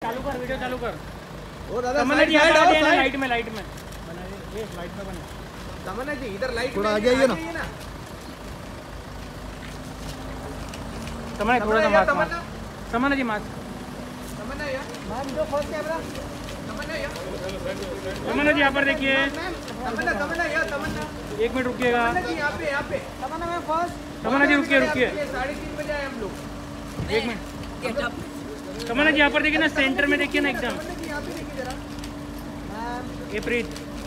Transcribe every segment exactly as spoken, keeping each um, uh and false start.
चालू कर, वीडियो चालू कर। ओ दादा तमन्ना जी यहाँ पर आइए, लाइट में लाइट में ये लाइट में बने। तमन्ना जी इधर लाइट थोड़ा आगे आइए ना। तमन्ना थोड़ा सा मास्क, तमन्ना जी मास्क, तमन्ना यार मैम जो फर्स्ट कैमरा, तमन्ना यार, तमन्ना जी यहाँ पर देखिए। तमन्ना तमन्ना यार, तमन्ना एक मिनट रुकिएगा। तमन्ना जी यहाँ पे यहाँ पे, तमन्ना मैम फर्स्ट, तमन्ना जी रुकिए रुकिए साढ़े तीन बजे आए हम लोग। एक मिनट। तमन्ना जी यहाँ पर देखिए ना, सेंटर में देखिए ना एकदम। यहाँ पे देखिए जरा ये प्रीत,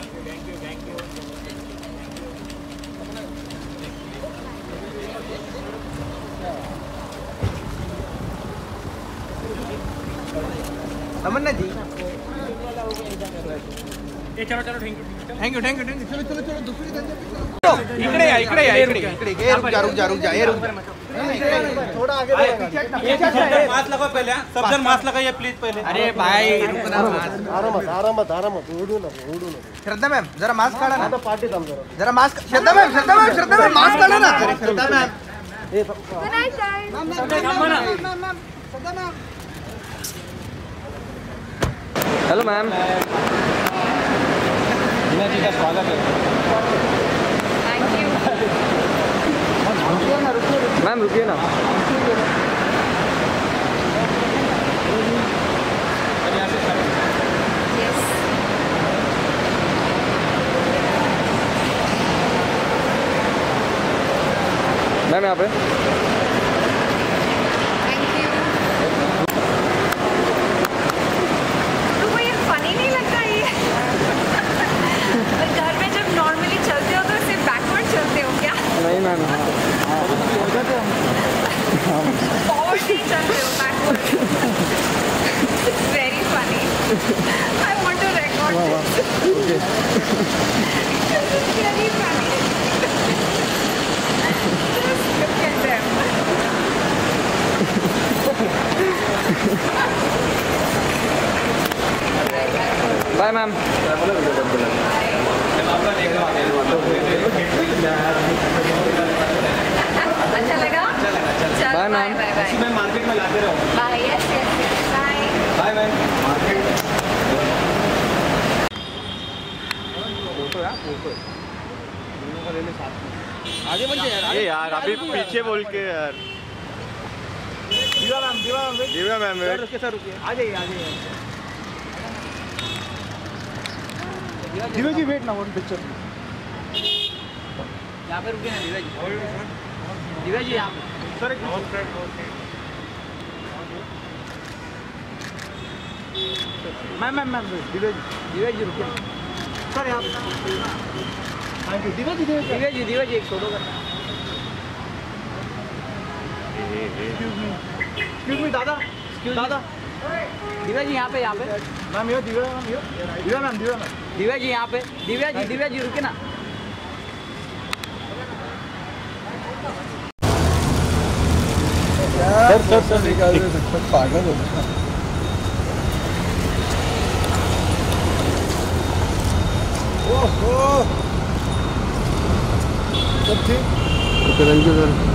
तमन्ना जी ये चलो चलो thank you thank you thank you thank you चलो चलो चलो दूसरी इकडे या इकडे या इकडे इकडे ये रुक जा रुक जा रुक जा ये रुक थोड़ा आगे मास्क लगाओ पहले, सब जन मास्क लगाइए प्लीज पहले। अरे भाई रुको ना आरामात आरामात आरामात ओढू नको ओढू नको श्रद्धा मॅम जरा मास्क काढा ना आता पाठी थांब जरा जरा mask Shraddha ma'am Shraddha ma'am Shraddha ma'am mask काढा ना श्रद्धा मॅम ए हेलो मैम। मीना जी का स्वागत है। मैम रुकिए ना। मैम यहाँ पे नहीं मैम फॉरवर्ड नहीं चल रहे हो, backward. It's very funny. I want to record this. Okay it's very funny. Just look at them. Bye ma'am. अच्छा लगा? Bye ma'am. Bye bye. मैं मार्केट में लाते रहूँ। Bye yes yes bye. Bye bye. Market आगे बढ़ जा यार ये यार अभी पीछे बोल के यार। Diva ma'am Diva ma'am Divya ma'am sir रुकिए सर रुकिए आ जाइए आ जाइए दिव्या जी वेट ना वन पिक्चर यहाँ पे रुकिए ना दिव्या जी दिव्या जी यहाँ पे सर एक ma'am ma'am ma'am Divya ji Divya ji रुकिए सर यहाँ थैंक यू दिव्या जी दिव्या जी दिव्या जी दिव्या जी एक फोटो करना एक्सक्यूज मी दादा दादा दिव्या जी यहाँ पे यहाँ पे ma'am yo Divya ma'am yo Divya ma'am Divya ma'am Divya ji यहाँ पे दिव्या जी दिव्या जी रुके ना सर सर सर निकाल पागल हो ओहो सब ठीक थैंक यू सर